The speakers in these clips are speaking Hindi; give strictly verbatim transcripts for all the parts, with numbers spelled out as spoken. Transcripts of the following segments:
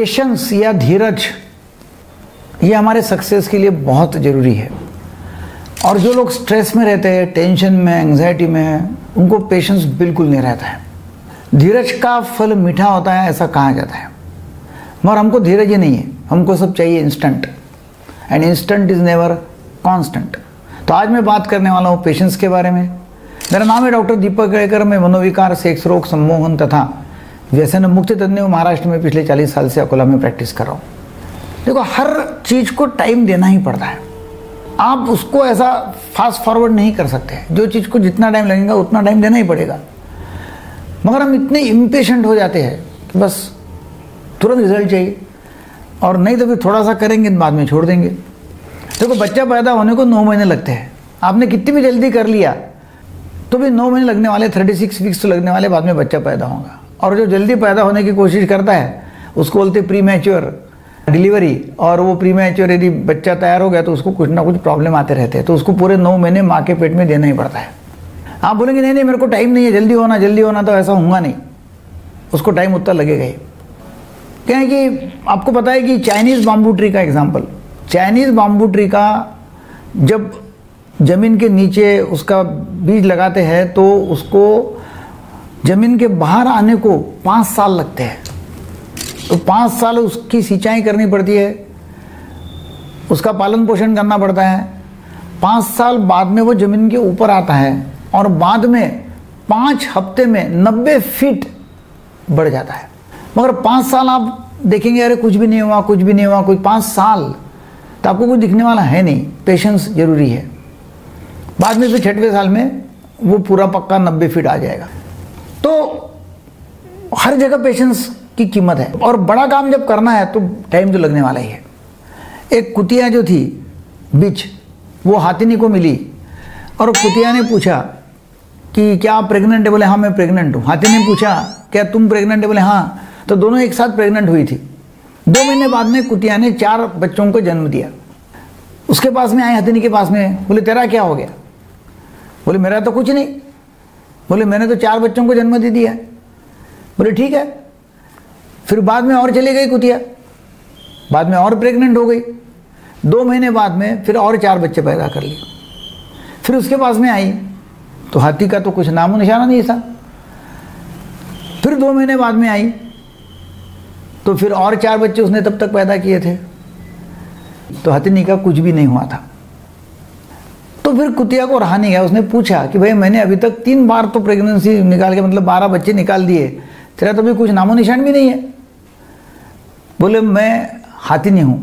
पेशेंस या धीरज ये हमारे सक्सेस के लिए बहुत ज़रूरी है। और जो लोग स्ट्रेस में रहते हैं, टेंशन में, एंग्जाइटी में हैं, उनको पेशेंस बिल्कुल नहीं रहता है। धीरज का फल मीठा होता है ऐसा कहा जाता है, मगर हमको धीरज ही नहीं है, हमको सब चाहिए instant, and instant is never constant. तो आज मैं बात करने वाला हूँ पेशेंस के बारे में। मेरा नाम है डॉक्टर दीपक केड़कर। मैं मनोविकार, सेक्स रोग, सम्मोहन तथा व्यसन मुक्ति तज्ञ महाराष्ट्र में पिछले चालीस साल से अकोला में प्रैक्टिस कर रहा हूँ। देखो, हर चीज़ को टाइम देना ही पड़ता है। आप उसको ऐसा फास्ट फॉरवर्ड नहीं कर सकते। जो चीज़ को जितना टाइम लगेगा उतना टाइम देना ही पड़ेगा। मगर हम इतने इम्पेशेंट हो जाते हैं कि बस तुरंत रिजल्ट चाहिए, और नहीं तो फिर थोड़ा सा करेंगे बाद में छोड़ देंगे। देखो, बच्चा पैदा होने को नौ महीने लगते हैं। आपने कितनी भी जल्दी कर लिया तो भी नौ महीने लगने वाले, थर्टी सिक्स वीक्स तो लगने वाले, बाद में बच्चा पैदा होगा। और जो जल्दी पैदा होने की कोशिश करता है उसको बोलते प्री मैच्योर डिलीवरी, और वो प्री मैच्योर यदि बच्चा तैयार हो गया तो उसको कुछ ना कुछ प्रॉब्लम आते रहते हैं। तो उसको पूरे नौ महीने माँ के पेट में देना ही पड़ता है। आप बोलेंगे नहीं नहीं मेरे को टाइम नहीं है, जल्दी होना जल्दी होना, तो ऐसा होगा नहीं, उसको टाइम उतना लगेगा ही। क्या है कि आपको पता है कि चाइनीज़ बाम्बू ट्री का एग्जाम्पल, चाइनीज़ बाम्बू ट्री का जब ज़मीन के नीचे उसका बीज लगाते हैं तो उसको ज़मीन के बाहर आने को पाँच साल लगते हैं। तो पाँच साल उसकी सिंचाई करनी पड़ती है, उसका पालन पोषण करना पड़ता है। पाँच साल बाद में वो ज़मीन के ऊपर आता है, और बाद में पाँच हफ्ते में नब्बे फीट बढ़ जाता है। मगर पाँच साल आप देखेंगे अरे कुछ भी नहीं हुआ, कुछ भी नहीं हुआ, कोई पाँच साल तो आपको कुछ दिखने वाला है नहीं। पेशेंस जरूरी है। बाद में फिर छठवें साल में वो पूरा पक्का नब्बे फीट आ जाएगा। तो हर जगह पेशेंस की कीमत है, और बड़ा काम जब करना है तो टाइम तो लगने वाला ही है। एक कुतिया जो थी बिच, वो हाथिनी को मिली, और कुतिया ने पूछा कि क्या आप प्रेग्नेंट है? बोले हाँ मैं प्रेग्नेंट हूँ। हाथी ने पूछा क्या तुम प्रेग्नेंट है? बोले हाँ। तो दोनों एक साथ प्रेग्नेंट हुई थी। दो महीने बाद में कुतिया ने चार बच्चों को जन्म दिया। उसके पास में आए हाथिनी के पास में, बोले तेरा क्या हो गया? बोले मेरा तो कुछ नहीं। बोले मैंने तो चार बच्चों को जन्म दे दिया। बोले ठीक है। फिर बाद में और चली गई कुतिया, बाद में और प्रेग्नेंट हो गई। दो महीने बाद में फिर और चार बच्चे पैदा कर लिए। फिर उसके पास में आई तो हाथी का तो कुछ नामो निशाना नहीं था। फिर दो महीने बाद में आई तो फिर और चार बच्चे उसने तब तक पैदा किए थे। तो हाथिनी का कुछ भी नहीं हुआ था। तो फिर कुतिया को रहा नहीं गया। उसने पूछा कि भाई मैंने अभी तक तीन बार तो प्रेगनेंसी निकाल के, मतलब बारह बच्चे निकाल दिए, तेरा तो अभी कुछ नामो निशान भी नहीं है। बोले मैं हाथिनी हूँ,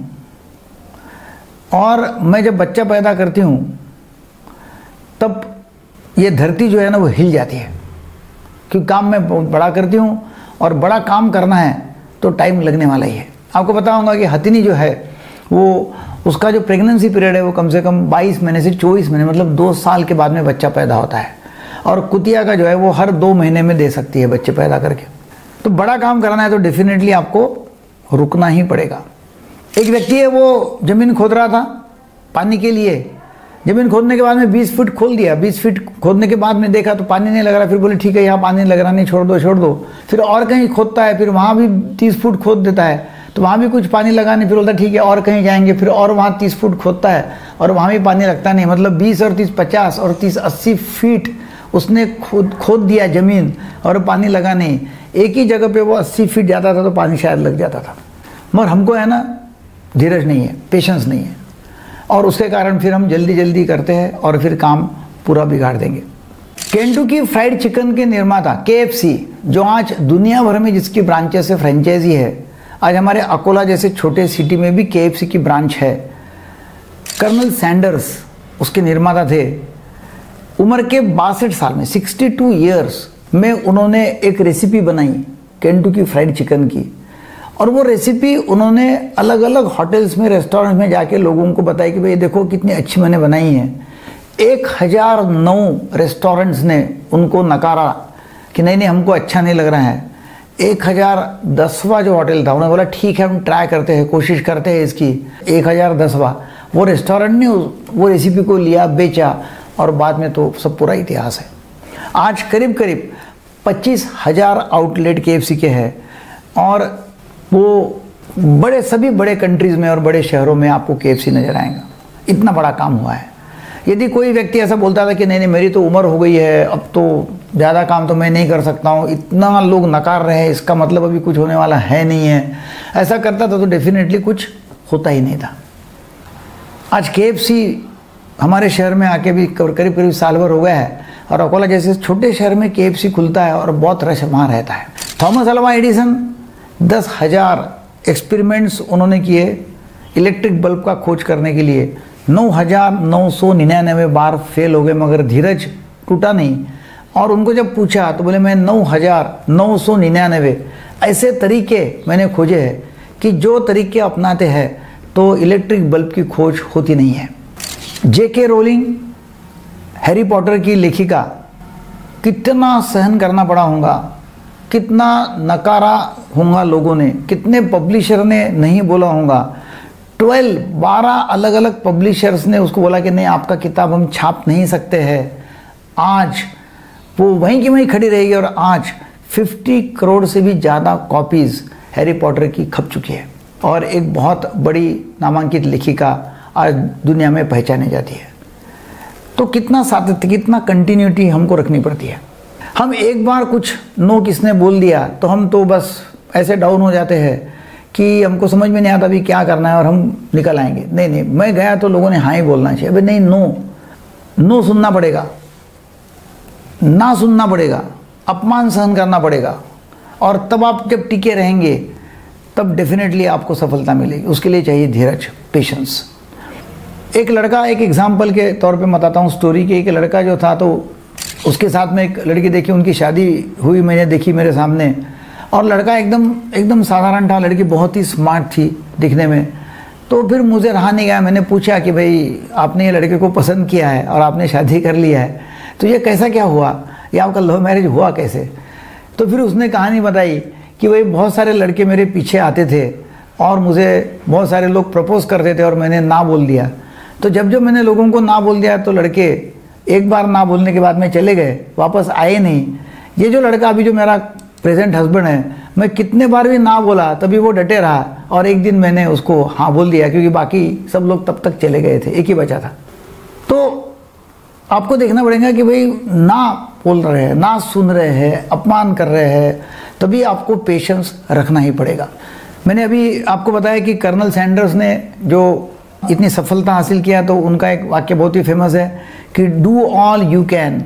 और मैं जब बच्चा पैदा करती हूँ तब ये धरती जो है ना वो हिल जाती है, क्योंकि काम मैं बहुत बड़ा करती हूँ, और बड़ा काम करना है तो टाइम लगने वाला ही है। आपको पता होगा कि हथिनी जो है वो, उसका जो प्रेगनेंसी पीरियड है वो कम से कम बाईस महीने से चौबीस महीने, मतलब दो साल के बाद में बच्चा पैदा होता है। और कुतिया का जो है वो हर दो महीने में दे सकती है बच्चे पैदा करके। तो बड़ा काम करना है तो डेफिनेटली आपको रुकना ही पड़ेगा। एक व्यक्ति है, वो ज़मीन खोद रहा था पानी के लिए। ज़मीन खोदने के बाद में बीस फीट खोल दिया। बीस फीट खोदने के बाद में देखा तो पानी नहीं लग रहा। फिर बोले ठीक है यहाँ पानी नहीं लग रहा, नहीं छोड़ दो छोड़ दो। फिर और कहीं खोदता है, फिर वहाँ भी तीस फुट खोद देता है, तो वहाँ भी कुछ पानी लगा नहीं। फिर बोलता ठीक है और कहीं जाएंगे, फिर और वहाँ तीस फुट खोदता है और वहाँ भी पानी लगता नहीं। मतलब बीस और तीस पचास और तीस अस्सी फीट उसने खोद खोद दिया ज़मीन, और पानी लगा नहीं। एक ही जगह पे वो अस्सी फीट जाता था तो पानी शायद लग जाता था। मगर हमको है ना धीरज नहीं है, पेशेंस नहीं है, और उसके कारण फिर हम जल्दी जल्दी करते हैं और फिर काम पूरा बिगाड़ देंगे। केंटुकी फ्राइड चिकन के निर्माता के एफ सी, जो आज दुनिया भर में जिसकी ब्रांचेस है, फ्रेंचाइजी है, आज हमारे अकोला जैसे छोटे सिटी में भी के एफ सी की ब्रांच है। कर्नल सैंडर्स उसके निर्माता थे। उम्र के बासठ साल में, सिक्सटी टू ईयर्स में उन्होंने एक रेसिपी बनाई केंटुकी फ्राइड चिकन की, और वो रेसिपी उन्होंने अलग अलग होटल्स में, रेस्टोरेंट में जाके लोगों को बताई कि भाई देखो कितनी अच्छी मैंने बनाई है। एक हज़ार नौ रेस्टोरेंट्स ने उनको नकारा कि नहीं नहीं हमको अच्छा नहीं लग रहा है। एक हज़ार दसवां जो होटल था उन्होंने बोला ठीक है हम ट्राई करते हैं, कोशिश करते हैं इसकी। एक हज़ार दसवां वो रेस्टोरेंट ने वो रेसिपी को लिया, बेचा, और बाद में तो सब पूरा इतिहास है। आज करीब करीब पच्चीस हज़ार आउटलेट के एफ सी के हैं, और वो बड़े सभी बड़े कंट्रीज़ में और बड़े शहरों में आपको के एफ सी नज़र आएगा। इतना बड़ा काम हुआ है। यदि कोई व्यक्ति ऐसा बोलता था कि नहीं नहीं मेरी तो उम्र हो गई है, अब तो ज़्यादा काम तो मैं नहीं कर सकता हूँ, इतना लोग नकार रहे हैं, इसका मतलब अभी कुछ होने वाला है नहीं है, ऐसा करता था तो डेफिनेटली कुछ होता ही नहीं था। आज के एफ सी हमारे शहर में आके भी करीब करीब साल भर हो गया है और अकोला जैसे छोटे शहर में के एफ सी खुलता है और बहुत रश वहाँ रहता है। थॉमस अल्वा एडिसन दस हज़ार एक्सपेरिमेंट्स उन्होंने किए इलेक्ट्रिक बल्ब का खोज करने के लिए, नौ हज़ार नौ सौ निन्यानवे बार फेल हो गए मगर धीरज टूटा नहीं। और उनको जब पूछा तो बोले मैं नौ हज़ार नौ सौ निन्यानवे ऐसे तरीके मैंने खोजे हैं कि जो तरीके अपनाते हैं तो इलेक्ट्रिक बल्ब की खोज होती नहीं है। जे के रोलिंग हैरी पॉटर की लेखिका, कितना सहन करना पड़ा होगा, कितना नकारा होगा लोगों ने, कितने पब्लिशर ने नहीं बोला होगा। ट्वेल्व बारह अलग अलग पब्लिशर्स ने उसको बोला कि नहीं आपका किताब हम छाप नहीं सकते हैं। आज वो वहीं की वहीं खड़ी रहेगी और आज पचास करोड़ से भी ज़्यादा कॉपीज़ हैरी पॉटर की खप चुकी है और एक बहुत बड़ी नामांकित लेखिका आज दुनिया में पहचानी जाती है। तो कितना सातत्य, कितना कंटिन्यूटी हमको रखनी पड़ती है। हम एक बार कुछ नो किसने बोल दिया तो हम तो बस ऐसे डाउन हो जाते हैं कि हमको समझ में नहीं आता अभी क्या करना है और हम निकल आएंगे। नहीं नहीं, मैं गया तो लोगों ने हाँ ही बोलना चाहिए। अबे नहीं, नो नो सुनना पड़ेगा, ना सुनना पड़ेगा, अपमान सहन करना पड़ेगा और तब आप जब टिके रहेंगे तब डेफिनेटली आपको सफलता मिलेगी। उसके लिए चाहिए धीरज, पेशेंस। एक लड़का, एक एग्जाम्पल के तौर पे बताता हूँ स्टोरी के। एक लड़का जो था तो उसके साथ में एक लड़की देखी, उनकी शादी हुई, मैंने देखी मेरे सामने। और लड़का एकदम एकदम साधारण था, लड़की बहुत ही स्मार्ट थी दिखने में। तो फिर मुझे रहा नहीं गया, मैंने पूछा कि भाई आपने ये लड़के को पसंद किया है और आपने शादी कर लिया है तो ये कैसा क्या हुआ, ये आपका लव मैरिज हुआ कैसे? तो फिर उसने कहानी बताई कि भाई बहुत सारे लड़के मेरे पीछे आते थे और मुझे बहुत सारे लोग प्रपोज करते थे और मैंने ना बोल दिया। तो जब जब मैंने लोगों को ना बोल दिया तो लड़के एक बार ना बोलने के बाद में चले गए, वापस आए नहीं। ये जो लड़का अभी जो मेरा प्रेजेंट हस्बैंड है, मैं कितने बार भी ना बोला तभी वो डटे रहा और एक दिन मैंने उसको हाँ बोल दिया क्योंकि बाकी सब लोग तब तक चले गए थे, एक ही बचा था। तो आपको देखना पड़ेगा कि भाई ना बोल रहे हैं, ना सुन रहे हैं, अपमान कर रहे हैं, तभी आपको पेशेंस रखना ही पड़ेगा। मैंने अभी आपको बताया कि कर्नल सैंडर्स ने जो इतनी सफलता हासिल किया तो उनका एक वाक्य बहुत ही फेमस है कि do all you can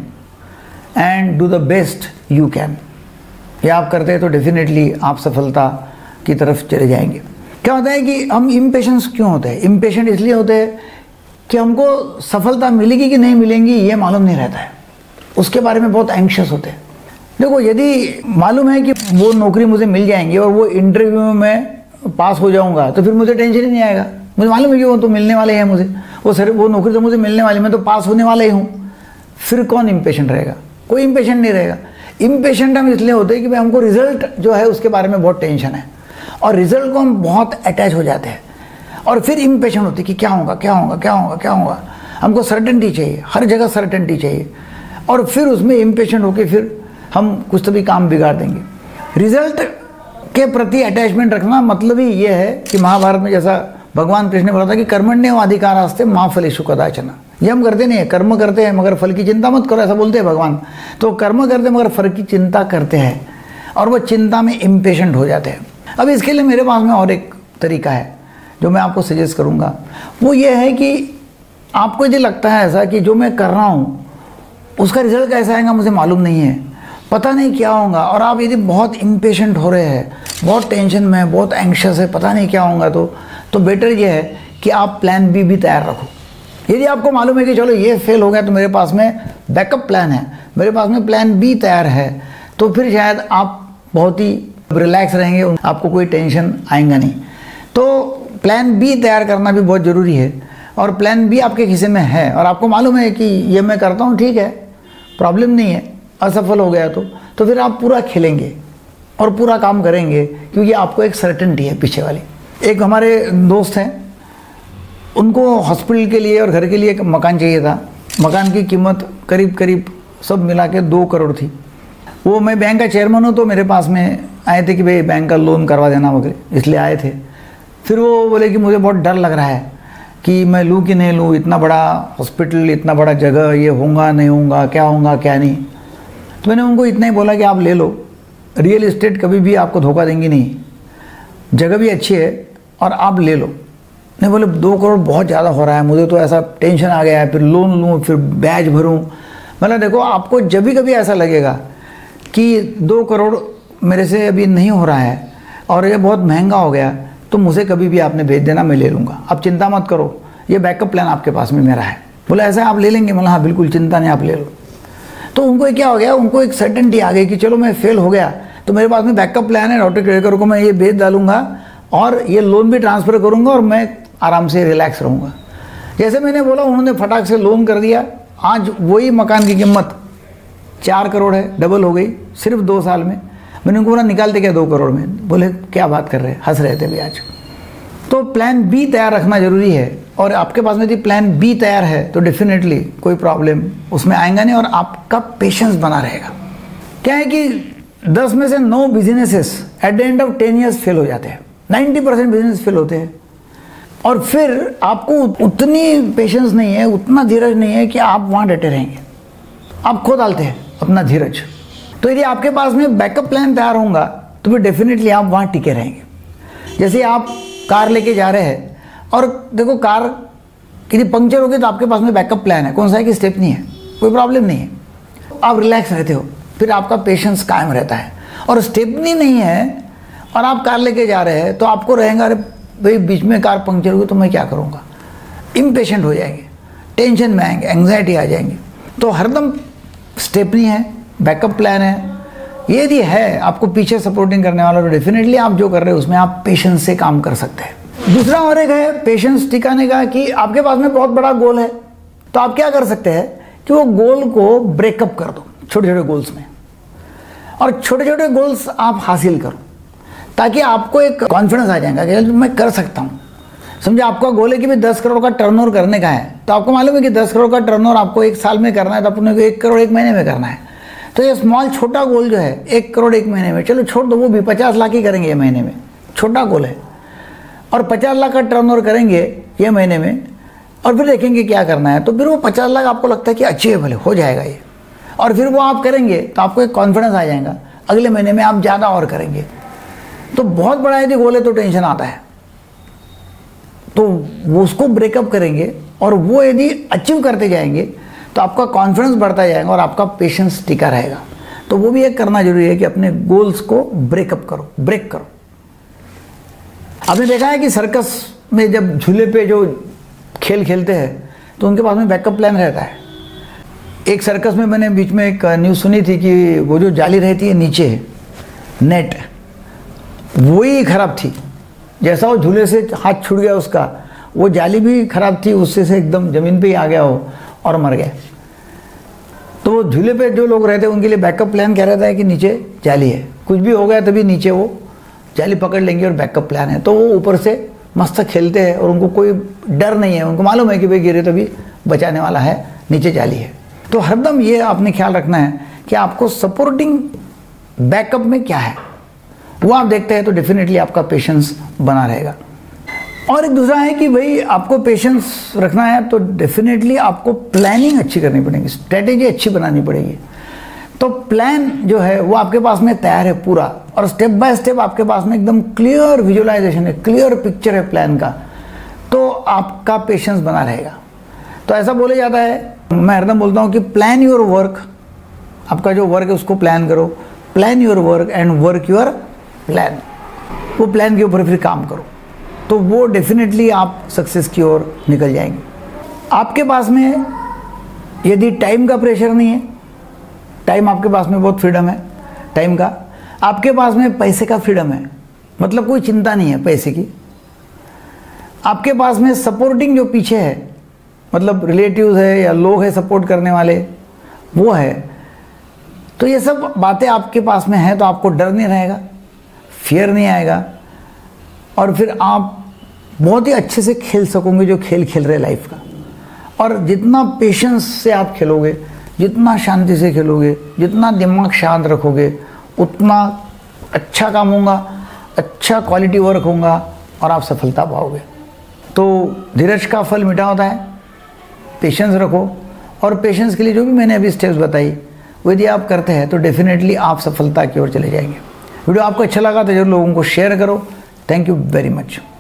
and do the best you can. ये आप करते हैं तो डेफिनेटली आप सफलता की तरफ चले जाएंगे। क्या होता है कि हम इम्पेशेंस क्यों होते हैं? इम्पेशेंट इसलिए होते हैं कि हमको सफलता मिलेगी कि नहीं मिलेंगी ये मालूम नहीं रहता है, उसके बारे में बहुत एंग्शियस होते हैं। देखो, यदि मालूम है कि वो नौकरी मुझे मिल जाएंगी और वो इंटरव्यू में पास हो जाऊंगा तो फिर मुझे टेंशन ही नहीं आएगा। मुझे मालूम है कि वो तो मिलने वाले हैं, मुझे वो सर वो नौकरी तो मुझे मिलने वाली, मैं तो पास होने वाला ही हूँ। फिर कौन इम्पेशेंट रहेगा? कोई इम्पेशेंट नहीं रहेगा। इम्पेशेंट हम इसलिए होते हैं कि भाई हमको रिजल्ट जो है उसके बारे में बहुत टेंशन है और रिजल्ट को हम बहुत अटैच हो जाते हैं और फिर इम्पेशेंट होते हैं कि क्या होगा क्या होगा क्या होगा क्या होगा। हमको सर्टेनिटी चाहिए, हर जगह सर्टेनिटी चाहिए और फिर उसमें इम्पेशेंट होकर फिर हम कुछ तो भी काम बिगाड़ देंगे। रिजल्ट के प्रति अटैचमेंट रखना मतलब ही ये है कि महाभारत में जैसा भगवान कृष्ण ने बोला था कि कर्मण्येव अधिकारास्ते मा फलेषु कदाचन। ये हम करते नहीं है, कर्म करते हैं मगर फल की चिंता मत करो, ऐसा बोलते हैं भगवान। तो कर्म करते हैं मगर फल की चिंता करते हैं और वो चिंता में इम्पेशेंट हो जाते हैं। अब इसके लिए मेरे पास में और एक तरीका है जो मैं आपको सजेस्ट करूँगा। वो ये है कि आपको यदि लगता है ऐसा कि जो मैं कर रहा हूँ उसका रिजल्ट कैसा आएगा मुझे मालूम नहीं है, पता नहीं क्या होगा, और आप यदि बहुत इम्पेशेंट हो रहे हैं, बहुत टेंशन में है, बहुत एंग्शियस है, पता नहीं क्या होगा, तो तो बेटर ये है कि आप प्लान बी भी तैयार रखो। यदि आपको मालूम है कि चलो ये फेल हो गया तो मेरे पास में बैकअप प्लान है, मेरे पास में प्लान बी तैयार है, तो फिर शायद आप बहुत ही रिलैक्स रहेंगे, आपको कोई टेंशन आएगा नहीं। तो प्लान बी तैयार करना भी बहुत ज़रूरी है और प्लान बी आपके खिस्से में है और आपको मालूम है कि ये मैं करता हूँ, ठीक है, प्रॉब्लम नहीं है, असफल हो गया तो तो फिर आप पूरा खेलेंगे और पूरा काम करेंगे क्योंकि आपको एक सर्टेनिटी है पीछे वाली। एक हमारे दोस्त हैं, उनको हॉस्पिटल के लिए और घर के लिए एक मकान चाहिए था। मकान की कीमत करीब करीब सब मिला के दो करोड़ थी। वो मैं बैंक का चेयरमैन हूँ तो मेरे पास में आए थे कि भाई बैंक का लोन करवा देना वगैरह, इसलिए आए थे। फिर वो बोले कि मुझे बहुत डर लग रहा है कि मैं लूँ कि नहीं लूँ, इतना बड़ा हॉस्पिटल, इतना बड़ा जगह, ये होगा नहीं होगा, क्या होगा क्या नहीं। तो मैंने उनको इतना ही बोला कि आप ले लो, रियल इस्टेट कभी भी आपको धोखा देंगी नहीं, जगह भी अच्छी है और आप ले लो। नहीं बोले दो करोड़ बहुत ज़्यादा हो रहा है, मुझे तो ऐसा टेंशन आ गया है, फिर लोन लूँ, फिर ब्याज भरूँ। मतलब देखो, आपको जब भी कभी ऐसा लगेगा कि दो करोड़ मेरे से अभी नहीं हो रहा है और ये बहुत महंगा हो गया, तो मुझे कभी भी आपने भेज देना, मैं ले लूँगा, आप चिंता मत करो, ये बैकअप प्लान आपके पास में मेरा है। बोला ऐसा आप ले लेंगे? मतलब हाँ बिल्कुल, चिंता नहीं, आप ले लो। तो उनको क्या हो गया, उनको एक सर्टेनिटी आ गई कि चलो मैं फेल हो गया तो मेरे पास में बैकअप प्लान है, ऑटो क्रेडिटर को मैं ये भेज डालूंगा और ये लोन भी ट्रांसफ़र करूँगा और मैं आराम से रिलैक्स रहूँगा। जैसे मैंने बोला, उन्होंने फटाक से लोन कर दिया। आज वही मकान की कीमत चार करोड़ है, डबल हो गई सिर्फ दो साल में। मैंने उनको बोला निकालते क्या दो करोड़ में? बोले क्या बात कर रहे हैं, हंस रहे थे भी आज। तो प्लान बी तैयार रखना जरूरी है, और आपके पास में यदि प्लान बी तैयार है तो डेफिनेटली कोई प्रॉब्लम उसमें आएगा नहीं और आपका पेशेंस बना रहेगा। क्या है कि दस में से नौ businesses at the end of ten years fail हो जाते हैं, नाइन्टी परसेंट बिजनेस फेल होते हैं। और फिर आपको उतनी पेशेंस नहीं है, उतना धीरज नहीं है कि आप वहाँ डटे रहेंगे, आप खो डालते हैं अपना धीरज। तो यदि आपके पास में बैकअप प्लान तैयार होगा तो फिर डेफिनेटली आप वहाँ टिके रहेंगे। जैसे आप कार लेके जा रहे हैं और देखो कार यदि पंक्चर हो गई तो आपके पास में बैकअप प्लान है, कौन सा है कि स्टेपनी है, कोई प्रॉब्लम नहीं है, आप रिलैक्स रहते हो, फिर आपका पेशेंस कायम रहता है। और स्टेपनी नहीं है और आप कार लेके जा रहे हैं तो आपको रहेगा अरे भाई बीच में कार पंक्चर हुई तो मैं क्या करूँगा, इम्पेशेंट हो जाएंगे, टेंशन में आएंगे, एंग्जाइटी आ जाएंगी। तो हरदम स्टेपनी है, बैकअप प्लान है, ये यदि है आपको पीछे सपोर्टिंग करने वाला तो डेफिनेटली आप जो कर रहे हो उसमें आप पेशेंस से काम कर सकते हैं। दूसरा और एक है पेशेंस टिकाने का कि आपके पास में बहुत बड़ा गोल है तो आप क्या कर सकते हैं कि वो गोल को ब्रेकअप कर दो छोटे छोटे गोल्स में, और छोटे छोटे गोल्स आप हासिल करो ताकि आपको एक कॉन्फिडेंस आ जाएगा कि मैं कर सकता हूँ। समझे आपका गोल है कि भाई दस करोड़ का टर्नओवर करने का है, तो आपको मालूम है कि दस करोड़ का टर्नओवर आपको एक साल में करना है, तो अपने को एक करोड़ एक महीने में करना है। तो ये स्मॉल छोटा गोल जो है एक करोड़ एक महीने में, चलो छोड़ दो, वो भी पचास लाख ही करेंगे ये महीने में, छोटा गोल है, और पचास लाख का टर्नओवर करेंगे ये महीने में और फिर देखेंगे क्या करना है। तो फिर वो पचास लाख आपको लगता है कि अचीवेबल है, हो जाएगा ये, और फिर वो आप करेंगे तो आपको एक कॉन्फिडेंस आ जाएगा, अगले महीने में आप ज़्यादा और करेंगे। तो बहुत बड़ा यदि गोल है तो टेंशन आता है, तो वो उसको ब्रेकअप करेंगे और वो यदि अचीव करते जाएंगे तो आपका कॉन्फिडेंस बढ़ता जाएगा और आपका पेशेंस टिका रहेगा। तो वो भी एक करना जरूरी है कि अपने गोल्स को ब्रेकअप करो, ब्रेक करो। आपने देखा है कि सर्कस में जब झूले पे जो खेल खेलते हैं तो उनके पास में बैकअप प्लान रहता है। एक सर्कस में मैंने बीच में एक न्यूज़ सुनी थी कि वो जो जाली रहती है नीचे नेट, वही खराब थी, जैसा वो झूले से हाथ छूट गया उसका, वो जाली भी खराब थी, उससे से एकदम ज़मीन पे ही आ गया हो और मर गया। तो वो झूले पे जो लोग रहते हैं उनके लिए बैकअप प्लान क्या रहता है कि नीचे जाली है, कुछ भी हो गया तभी नीचे वो जाली पकड़ लेंगे और बैकअप प्लान है। तो वो ऊपर से मस्त खेलते हैं और उनको कोई डर नहीं है, उनको मालूम है कि भाई गिरे तभी बचाने वाला है, नीचे जाली है। तो हरदम ये आपने ख्याल रखना है कि आपको सपोर्टिंग बैकअप में क्या है वो आप देखते हैं तो डेफिनेटली आपका पेशेंस बना रहेगा। और एक दूसरा है कि भाई आपको पेशेंस रखना है तो डेफिनेटली आपको प्लानिंग अच्छी करनी पड़ेगी, स्ट्रेटेजी अच्छी बनानी पड़ेगी। तो प्लान जो है वो आपके पास में तैयार है पूरा, और स्टेप बाय स्टेप आपके पास में एकदम क्लियर विजुअलाइजेशन है, क्लियर पिक्चर है प्लान का, तो आपका पेशेंस बना रहेगा। तो ऐसा बोले जाता है, मैं हरदम बोलता हूँ कि प्लान योर वर्क, आपका जो वर्क है उसको प्लान करो, plan your work and work your plan, वो प्लान के ऊपर फिर काम करो, तो वो डेफिनेटली आप सक्सेस की ओर निकल जाएंगे। आपके पास में यदि टाइम का प्रेशर नहीं है, टाइम आपके पास में बहुत फ्रीडम है टाइम का, आपके पास में पैसे का फ्रीडम है, मतलब कोई चिंता नहीं है पैसे की, आपके पास में सपोर्टिंग जो पीछे है, मतलब रिलेटिव्स है या लोग हैं सपोर्ट करने वाले, वो है, तो ये सब बातें आपके पास में हैं तो आपको डर नहीं रहेगा, फियर नहीं आएगा, और फिर आप बहुत ही अच्छे से खेल सकोगे जो खेल खेल रहे लाइफ का। और जितना पेशेंस से आप खेलोगे, जितना शांति से खेलोगे, जितना दिमाग शांत रखोगे, उतना अच्छा काम होगा, अच्छा क्वालिटी वर्क होगा, और आप सफलता पाओगे। तो धीरज का फल मीठा होता है, पेशेंस रखो, और पेशेंस के लिए जो भी मैंने अभी स्टेप्स बताई वो यदि आप करते हैं तो डेफिनेटली आप सफलता की ओर चले जाएंगे। वीडियो आपको अच्छा लगा तो जरूर लोगों को शेयर करो। Thank you very much.